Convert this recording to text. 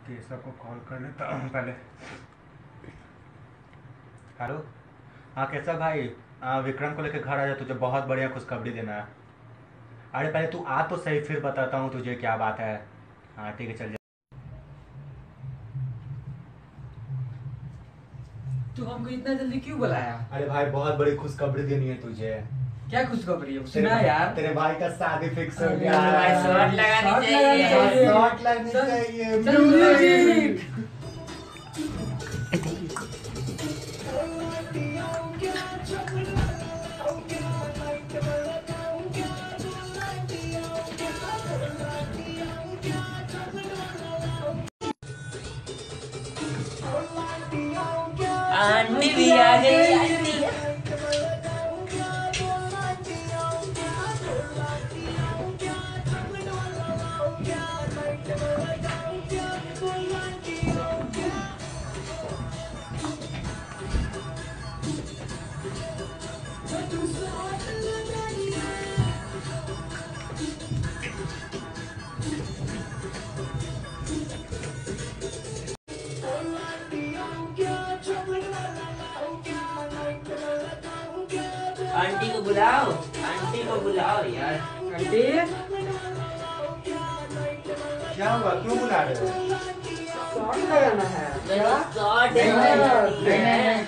केशव को कॉल कर लेता हूँ पहले। हेलो, हाँ केशव भाई, विक्रम को लेकर घर आ जा, तुझे बहुत बढ़िया खुशखबरी देना है। अरे पहले तू आ तो सही, फिर बताता हूँ तुझे क्या बात है। हाँ ठीक है, चल जा। तू हमको इतना जल्दी क्यों बुलाया? अरे भाई, बहुत बड़ी खुशखबरी देनी है तुझे। क्या खुशखबरी है? सुना यार। तेरे भाई का शादी फिक्स हो गया अरे भाई, है। शॉट लगानी चाहिए। शॉट लगनी चाहिए। चल म्यूजिक। आंटी भी आ गई। आंटी आंटी को बुलाओ, आंटी को बुलाओ यार। आंटी क्या हुआ, क्यों बुला रहे हो? शॉट लगाना है। शॉट नहीं।